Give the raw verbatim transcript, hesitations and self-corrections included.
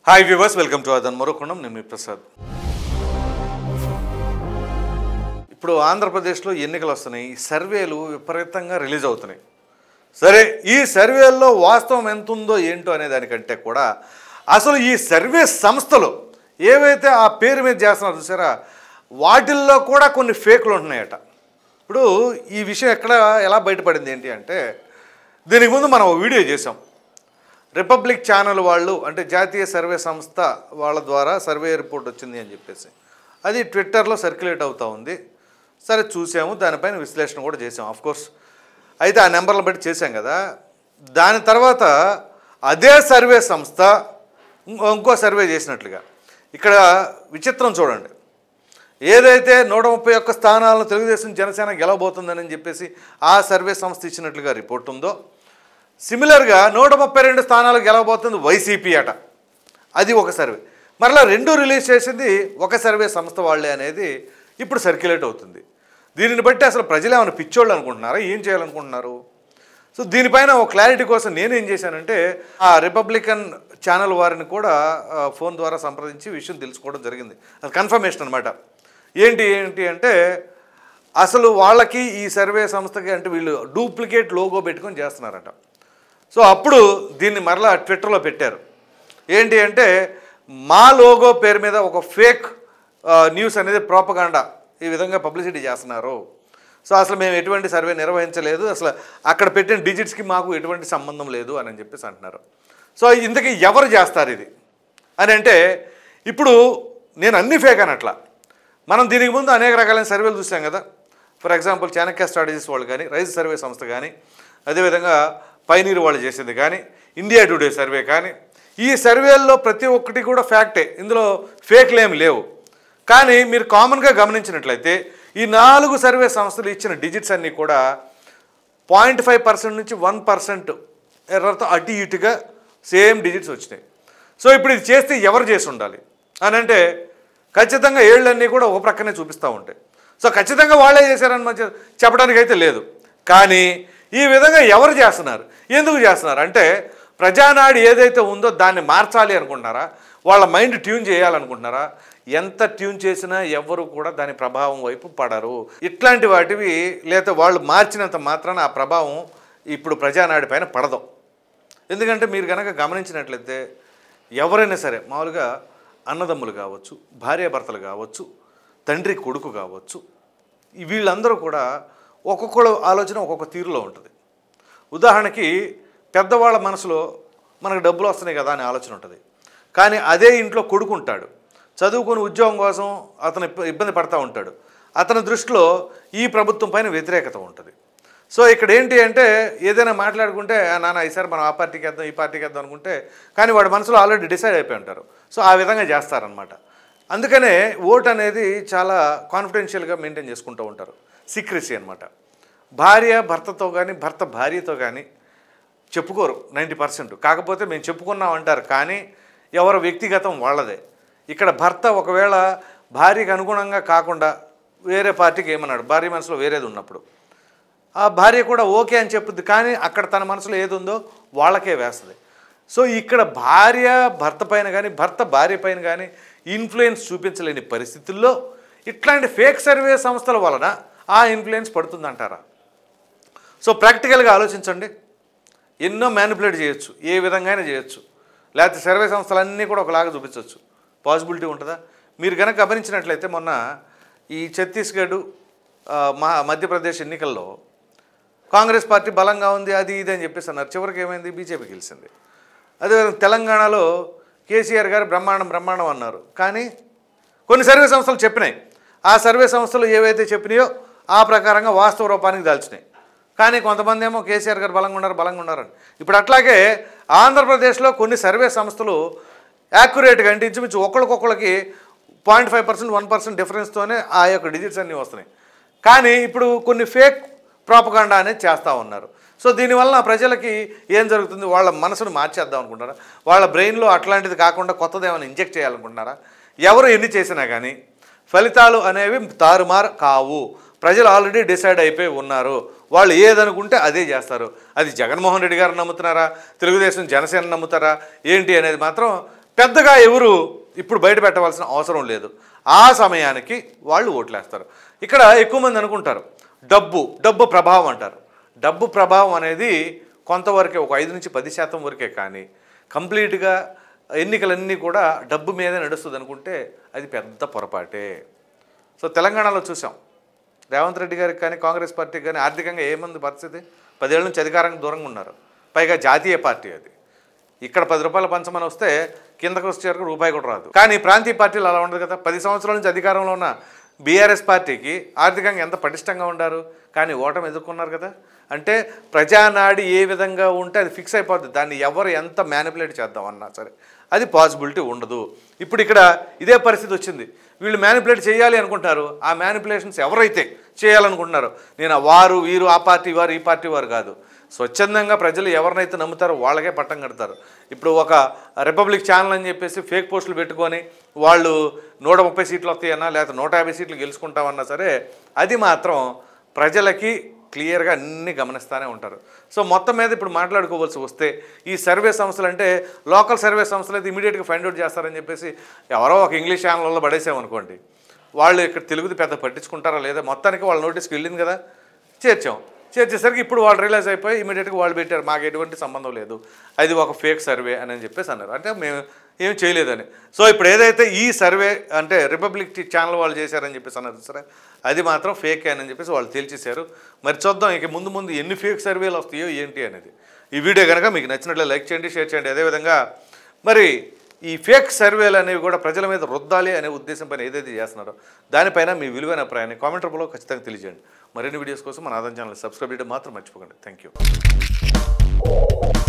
Hi viewers, welcome to అదన్ మరొకొండం. నేను మీ ప్రసాద్. ఇప్పుడు ఆంధ్రప్రదేశ్లో ఎన్నికలు వస్తున్నాయి. సర్వేలు విపరీతంగా రిలీజ్ అవుతున్నాయి. సరే, ఈ సర్వేల్లో వాస్తవం ఎంత ఉందో ఏంటో అనే దానికంటే కూడా అసలు ఈ సర్వే సంస్థలు ఏవైతే ఆ పేరు మీద చేస్తున్నారో చూసారా, వాటిల్లో కూడా కొన్ని ఫేక్లు ఉంటున్నాయట. ఇప్పుడు ఈ విషయం ఎక్కడ ఎలా బయటపడింది ఏంటి అంటే, దీనికి ముందు మనం వీడియో చేసాం. రిపబ్లిక్ ఛానల్ వాళ్ళు, అంటే జాతీయ సర్వే సంస్థ వాళ్ళ ద్వారా సర్వే రిపోర్ట్ వచ్చింది అని చెప్పేసి అది ట్విట్టర్లో సర్క్యులేట్ అవుతూ ఉంది. సరే, చూసాము, దానిపైన విశ్లేషణ కూడా చేసాం ఆఫ్కోర్స్. అయితే ఆ నెంబర్లను బట్టి చేసాం కదా. దాని తర్వాత అదే సర్వే సంస్థ ఇంకో సర్వే చేసినట్లుగా ఇక్కడ విచిత్రం చూడండి. ఏదైతే నూట ముప్పై ఒక్క స్థానాలను తెలుగుదేశం జనసేన గెలవబోతుందని చెప్పేసి ఆ సర్వే సంస్థ ఇచ్చినట్లుగా రిపోర్ట్ ఉందో, సిమిలర్గా నూట ముప్పై రెండు స్థానాలు గెలవబోతుంది వైసీపీ అట. అది ఒక సర్వే. మరలా రెండు రిలీజ్ చేసింది ఒక సర్వే సంస్థ వాళ్ళే అనేది ఇప్పుడు సర్క్యులేట్ అవుతుంది. దీనిని బట్టి అసలు ప్రజలు ఏమైనా పిచ్చోళ్ళు అనుకుంటున్నారా, ఏం చేయాలనుకుంటున్నారు? సో దీనిపైన ఒక క్లారిటీ కోసం నేనేం చేశానంటే, ఆ రిపబ్లికన్ ఛానల్ వారిని కూడా ఫోన్ ద్వారా సంప్రదించి విషయం తెలుసుకోవడం జరిగింది. అది కన్ఫర్మేషన్ అనమాట. ఏంటి ఏంటి అంటే, అసలు వాళ్ళకి ఈ సర్వే సంస్థకి అంటే వీళ్ళు డూప్లికేట్ లోగో పెట్టుకొని చేస్తున్నారట. సో అప్పుడు దీన్ని మరలా ట్విట్టర్లో పెట్టారు. ఏంటి అంటే, మా లోగో పేరు మీద ఒక ఫేక్ న్యూస్ అనేది ప్రోపగాండా ఈ విధంగా పబ్లిసిటీ చేస్తున్నారు. సో అసలు మేము ఎటువంటి సర్వే నిర్వహించలేదు, అసలు అక్కడ పెట్టిన డిజిట్స్కి మాకు ఎటువంటి సంబంధం లేదు అని చెప్పేసి అంటున్నారు. సో ఇంతకీ ఎవరు చేస్తారు ఇది అని అంటే, ఇప్పుడు నేను అన్ని ఫేక్ అనట్లా. మనం దీనికి ముందు అనేక రకాలైన సర్వేలు చూసాం కదా. ఫర్ ఎగ్జాంపుల్ చాణక్య స్ట్రాటజీస్ వాళ్ళు కానీ, రైజ్ సర్వే సంస్థ కానీ, అదేవిధంగా పైనీర్ వాళ్ళు చేసేది కానీ, ఇండియా టుడే సర్వే కానీ, ఈ సర్వేల్లో ప్రతి ఒక్కటి కూడా ఫ్యాక్టే, ఇందులో ఫేక్లు ఏమి లేవు. కానీ మీరు కామన్గా గమనించినట్లయితే ఈ నాలుగు సర్వే సంస్థలు ఇచ్చిన డిజిట్స్ అన్నీ కూడా పాయింట్ ఫైవ్ పర్సెంట్ నుంచి వన్ పర్సెంట్ ఎర్రతో అటు ఇటుగా సేమ్ డిజిట్స్ వచ్చినాయి. సో ఇప్పుడు ఇది చేస్తే ఎవరు చేసి ఉండాలి అని అంటే, ఖచ్చితంగా ఏళ్ళన్నీ కూడా ఒక ప్రక్కనే చూపిస్తూ ఉంటాయి. సో ఖచ్చితంగా వాళ్ళే చేశారని మంచి చెప్పడానికి అయితే లేదు. కానీ ఈ విధంగా ఎవరు చేస్తున్నారు, ఎందుకు చేస్తున్నారు అంటే, ప్రజానాడి ఏదైతే ఉందో దాన్ని మార్చాలి అనుకుంటున్నారా, వాళ్ళ మైండ్ ట్యూన్ చేయాలనుకుంటున్నారా? ఎంత ట్యూన్ చేసినా ఎవరు కూడా దాని ప్రభావం వైపు పడరు. ఇట్లాంటి వాటివి లేదా వాళ్ళు మార్చినంత మాత్రాన ఆ ప్రభావం ఇప్పుడు ప్రజానాడి పైన పడదు. ఎందుకంటే మీరు కనుక గమనించినట్లయితే ఎవరైనా సరే, మామూలుగా అన్నదమ్ములు కావచ్చు, భార్యాభర్తలు కావచ్చు, తండ్రి కొడుకు కావచ్చు, వీళ్ళందరూ కూడా ఒక్కొక్కళ్ళ ఆలోచన ఒక్కొక్క తీరులో ఉంటుంది. ఉదాహరణకి పెద్దవాళ్ళ మనసులో మనకు డబ్బులు వస్తున్నాయి కదా అనే ఆలోచన ఉంటుంది. కానీ అదే ఇంట్లో కొడుకు ఉంటాడు, చదువుకుని ఉద్యోగం కోసం అతను ఇబ్బంది పడుతూ ఉంటాడు. అతని దృష్టిలో ఈ ప్రభుత్వం పైన వ్యతిరేకత ఉంటుంది. సో ఇక్కడ ఏంటి అంటే, ఏదైనా మాట్లాడుకుంటే నాన్న ఈసారి మనం ఆ పార్టీకి వేద్దాం, ఈ పార్టీకి వేద్దాం అనుకుంటే, కానీ వాడి మనసులో ఆల్రెడీ డిసైడ్ అయిపోయి ఉంటారు. సో ఆ విధంగా చేస్తారనమాట. అందుకనే ఓట్ అనేది చాలా కాన్ఫిడెన్షియల్గా మెయింటైన్ చేసుకుంటూ ఉంటారు. సీక్రెసీ అనమాట. భార్య భర్తతో కానీ, భర్త భార్యతో కానీ చెప్పుకోరు నైంటీ పర్సెంట్. కాకపోతే మేము చెప్పుకున్నాం అంటారు, కానీ ఎవరు వ్యక్తిగతం వాళ్ళదే. ఇక్కడ భర్త ఒకవేళ భార్యకు అనుగుణంగా కాకుండా వేరే పార్టీకి ఏమన్నాడు, భార్య మనసులో వేరేది ఉన్నప్పుడు ఆ భార్య కూడా ఓకే అని చెప్పుద్ది, కానీ అక్కడ తన మనసులో ఏది ఉందో వాళ్ళకే వేస్తుంది. సో ఇక్కడ భార్య భర్త పైన కానీ, భర్త భార్య పైన కానీ ఇన్ఫ్లుయెన్స్ చూపించలేని పరిస్థితుల్లో ఇట్లాంటి ఫేక్ సర్వే సంస్థల వలన ఆ ఇన్ఫ్లుయెన్స్ పడుతుందంటారా? సో ప్రాక్టికల్గా ఆలోచించండి. ఎన్నో మ్యానిపులేట్ చేయొచ్చు, ఏ విధంగా అయినా చేయొచ్చు. లేకపోతే సర్వే సంస్థలన్నీ కూడా ఒకలాగా చూపించవచ్చు. పాసిబిలిటీ ఉంటుందా? మీరు కనుక గమనించినట్లయితే మొన్న ఈ ఛత్తీస్గఢ్ మా మధ్యప్రదేశ్ ఎన్నికల్లో కాంగ్రెస్ పార్టీ బలంగా ఉంది, అది ఇది అని చెప్పేసి అన్నారు. చివరికి ఏమైంది? బీజేపీ గెలిచింది. అదేవిధంగా తెలంగాణలో కేసీఆర్ గారు బ్రహ్మాండం బ్రహ్మాండం అన్నారు. కానీ కొన్ని సర్వే సంస్థలు చెప్పినాయి, ఆ సర్వే సంస్థలు ఏవైతే చెప్పినాయో ఆ ప్రకారంగా వాస్తవ రూపానికి దాల్చినాయి. కానీ కొంతమంది ఏమో కేసీఆర్ గారు బలంగా ఉన్నారు బలంగా ఉన్నారని. ఇప్పుడు అట్లాగే ఆంధ్రప్రదేశ్లో కొన్ని సర్వే సంస్థలు యాక్యురేట్గా అంటే ఇంచుమించు ఒకళ్ళకొకళ్ళకి point five percent one percent డిఫరెన్స్తోనే ఆ యొక్క డిజిట్స్ అన్నీ వస్తున్నాయి. కానీ ఇప్పుడు కొన్ని ఫేక్ ప్రాపగాండా అనేది చేస్తూ ఉన్నారు. సో దీనివల్ల ప్రజలకి ఏం జరుగుతుంది, వాళ్ళ మనసును మార్చేద్దాం అనుకుంటారా, వాళ్ళ బ్రెయిన్లో అట్లాంటిది కాకుండా కొత్తది ఏమైనా ఇంజెక్ట్ చేయాలనుకుంటున్నారా? ఎవరు ఎన్ని చేసినా కానీ ఫలితాలు అనేవి తారుమారు కావు. ప్రజలు ఆల్రెడీ డిసైడ్ అయిపోయి ఉన్నారు. వాళ్ళు ఏదనుకుంటే అదే చేస్తారు. అది జగన్మోహన్ రెడ్డి గారు నమ్ముతున్నారా, తెలుగుదేశం జనసేన నమ్ముతారా ఏంటి అనేది మాత్రం పెద్దగా ఎవరు ఇప్పుడు బయట పెట్టవలసిన అవసరం లేదు. ఆ సమయానికి వాళ్ళు ఓట్లేస్తారు. ఇక్కడ ఎక్కువ మంది అనుకుంటారు డబ్బు డబ్బు ప్రభావం అంటారు. డబ్బు ప్రభావం అనేది కొంతవరకే, ఒక ఐదు నుంచి పది శాతం వరకే. కానీ కంప్లీట్గా ఎన్నికలన్నీ కూడా డబ్బు మీదే నడుస్తుంది అనుకుంటే అది పెద్ద పొరపాటే. సో తెలంగాణలో చూసాం, రేవంత్ రెడ్డి గారికి కానీ కాంగ్రెస్ పార్టీకి కానీ ఆర్థికంగా ఏముంది పరిస్థితి? పదేళ్ళ నుంచి అధికారానికి దూరంగా ఉన్నారు. పైగా జాతీయ పార్టీ అది. ఇక్కడ పది రూపాయలు పంచమని వస్తే కిందకు వచ్చేవరకు రూపాయి కూడా రాదు. కానీ ప్రాంతీయ పార్టీలు అలా ఉండదు కదా. పది సంవత్సరాల నుంచి అధికారంలో ఉన్న బీఆర్ఎస్ పార్టీకి ఆర్థికంగా ఎంత పటిష్టంగా ఉండారు, కానీ ఓటమి ఎదుర్కొన్నారు కదా. అంటే ప్రజానాడి ఏ విధంగా ఉంటే అది ఫిక్స్ అయిపోద్ది. దాన్ని ఎవరు ఎంత మ్యానిపులేట్ చేద్దామన్నా సరే అది పాసిబిలిటీ ఉండదు. ఇప్పుడు ఇక్కడ ఇదే పరిస్థితి వచ్చింది. వీళ్ళు మ్యానిపులేట్ చేయాలి అనుకుంటున్నారు. ఆ మ్యానిపులేషన్స్ ఎవరైతే చేయాలనుకుంటున్నారో, నేను వారు వీరు ఆ పార్టీ వారు ఈ పార్టీ వారు కాదు, స్వచ్ఛందంగా ప్రజలు ఎవరినైతే నమ్ముతారో వాళ్ళకే పట్టం కడతారు. ఇప్పుడు ఒక రిపబ్లిక్ ఛానల్ అని చెప్పేసి ఫేక్ పోస్టులు పెట్టుకొని వాళ్ళు నూట ముప్పై సీట్లు వస్తాయన్నా లేకపోతే నూట యాభై సీట్లు గెలుచుకుంటామన్నా సరే అది మాత్రం ప్రజలకి క్లియర్గా అన్నీ గమనిస్తూనే ఉంటారు. సో మొత్తం మీద ఇప్పుడు మాట్లాడుకోవాల్సి వస్తే ఈ సర్వే సంస్థలు అంటే లోకల్ సర్వే సంస్థలు అయితే ఇమీడియట్గా ఫైండ్ అవుట్ చేస్తారని చెప్పేసి ఎవరో ఒక ఇంగ్లీష్ ఛానల్లో పడేసామనుకోండి, వాళ్ళు ఇక్కడ తెలుగుది పెద్ద పట్టించుకుంటారా లేదా, మొత్తానికి వాళ్ళ నోటీస్కి వెళ్ళింది కదా, చేర్చాం. చేర్చేసరికి ఇప్పుడు వాళ్ళు రియలైజ్ అయిపోయి ఇమీడియట్గా వాళ్ళు పెట్టారు మాకు ఎటువంటి సంబంధం లేదు, అది ఒక ఫేక్ సర్వే అని చెప్పేసి అన్నారు. అంటే మేము ఏం చేయలేదని. సో ఇప్పుడు ఏదైతే ఈ సర్వే అంటే రిపబ్లిక్ ఛానల్ వాళ్ళు చేశారని చెప్పేసి అన్నారు సరే, అది మాత్రం ఫేక్ అని చెప్పేసి వాళ్ళు తేల్చేశారు. మరి చూద్దాం ఇక ముందు ముందు ఎన్ని ఫేక్ సర్వేలు వస్తాయో ఏంటి అనేది. ఈ వీడియో కనుక మీకు నచ్చినట్లయితే లైక్ చేయండి, షేర్ చేయండి. అదేవిధంగా మరి ఈ ఫేక్ సర్వేలు అనేవి కూడా ప్రజల మీద రుద్దాలి అనే ఉద్దేశం పైన ఏదైతే చేస్తున్నారో దానిపైన మీ విలువైన అభిప్రాయాన్ని కామెంట్ రూపంలో ఖచ్చితంగా తెలియజేయండి. మరిన్ని వీడియోస్ కోసం మన ఆదాయం ఛానల్ సబ్స్క్రైబ్ చేయడం మాత్రం మర్చిపోకండి. Thank you.